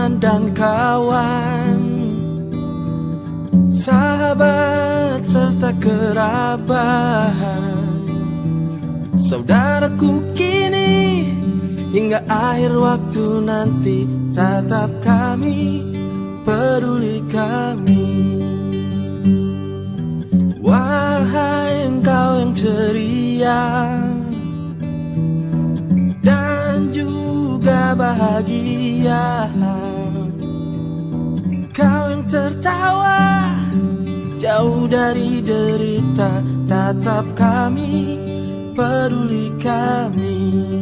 teman dan kawan, sahabat serta kerabat, saudaraku kini hingga akhir waktu nanti, tatap kami, peduli kami. Wahai engkau yang ceria dan juga bahagia, kau yang tertawa jauh dari derita, tatap kami, peduli kami.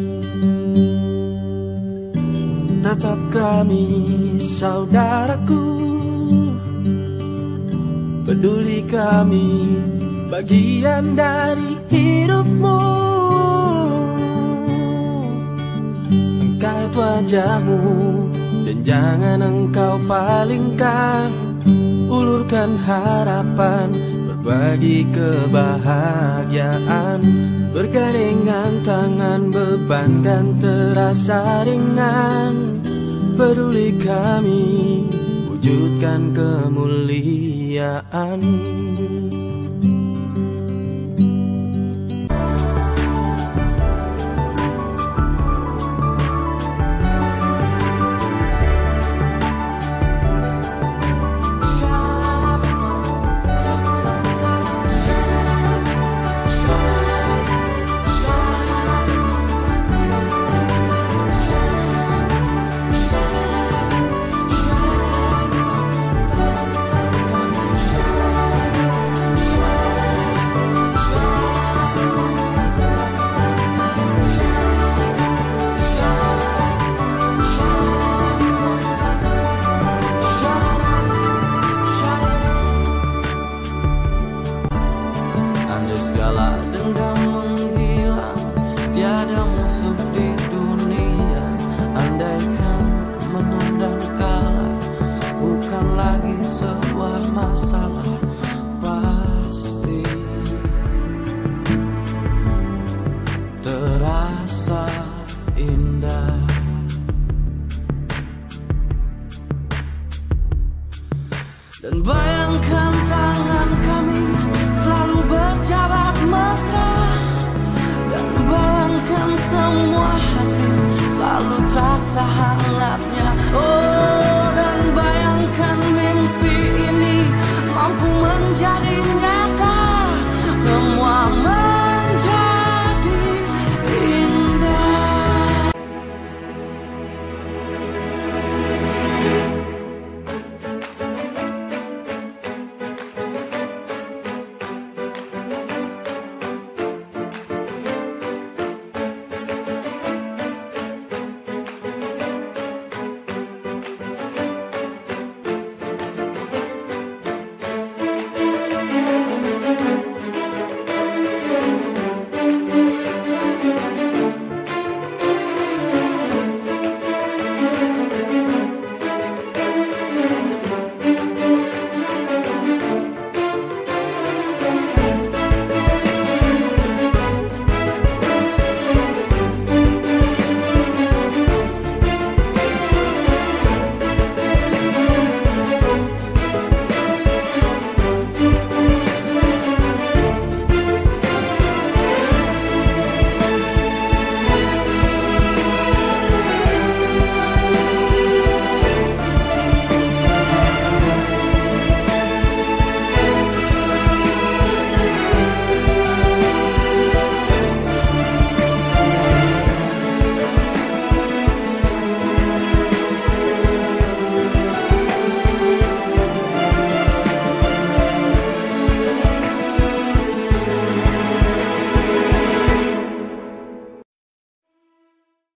Tatap kami, saudaraku, peduli kami, bagian dari hidupmu. Angkat wajahmu dan jangan engkau palingkan, ulurkan harapan, berbagi kebahagiaan, bergandengan tangan, beban dan terasa ringan. Peduli kami, wujudkan kemuliaan. Segala dendam menghilang, tiada musuh di dunia. Andaikan menang dan kalah bukan lagi sebuah masalah.